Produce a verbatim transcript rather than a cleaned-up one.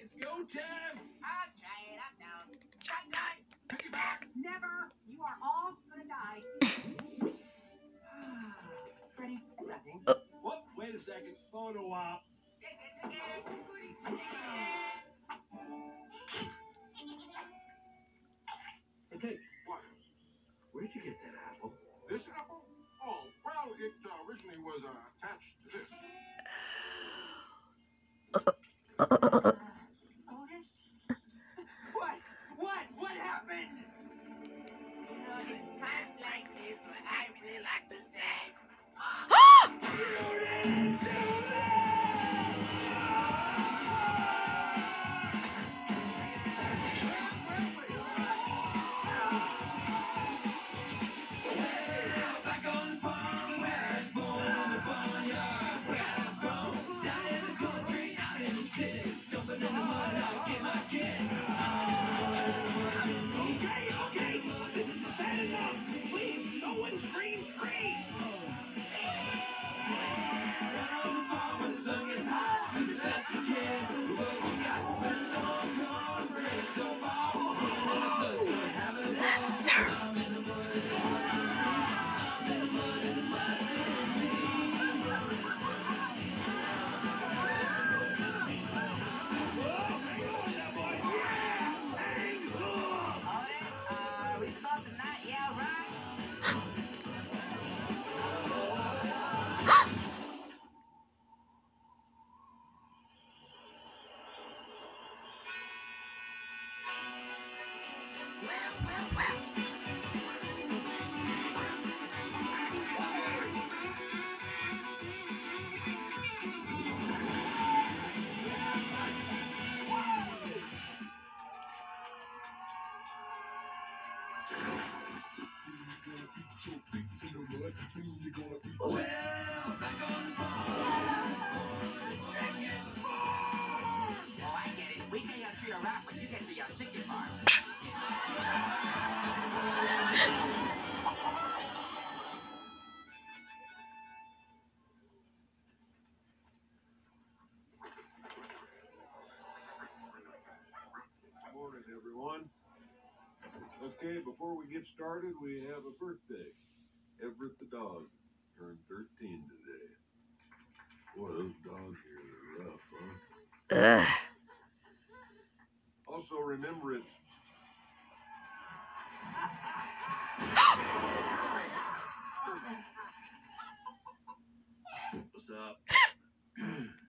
It's go time. I'll try it. I'm down. Shotgun. Piggyback. Never. You are all gonna die. Ready? Nothing. Whoop, wait a second. Photo op. Okay. What? Where'd you get that apple? This apple? Oh, well, it uh, originally was uh, attached to this. Uh, Otis? What? What? What happened? You know, it's times like this when I really like to say, Back on the farm where I was born, the barnyard where I was born, down in the country, out in the city, jumping in the mud, I'll get my kiss. Okay, okay, this is bad enough. Please, no one scream freeze. Down on the farm when the sun gets hot, do the best we can. What we got, when the storm comes, rain don't fall, swimming in the flood, so having a ball. Surf. are we supposed to not yell right? Well, well, well. Well, back on the farm. Oh, I get it. We get your tree of rock when you get to your chicken farm. Morning, everyone. Okay, before we get started, we have a birthday. Everett the dog turned thirteen today. Boy, those dogs here are rough, huh? Ugh. Also, remember it's What's up?